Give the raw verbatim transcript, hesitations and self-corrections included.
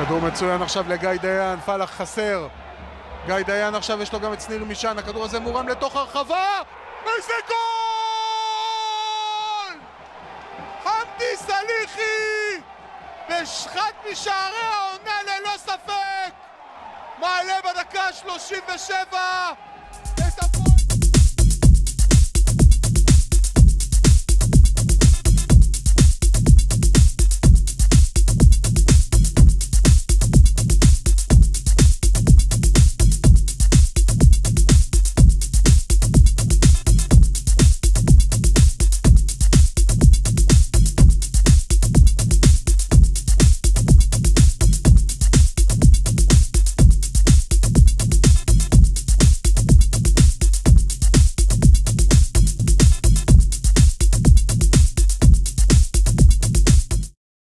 כדור מצוין עכשיו לגיא דיין, פלח חסר. גיא דיין עכשיו יש לו גם את שניר משען, הכדור הזה מורם לתוך הרחבה, וזה גול! חמדי סליחי בשחת משערי העונה ללא ספק, מעלה בדקה שלושים ושבע